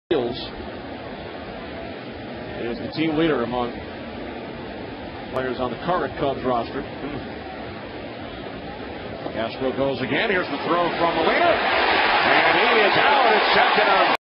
Is the team leader among players on the current Cubs roster. Castro goes again. Here's the throw from Molina, and he is out at second.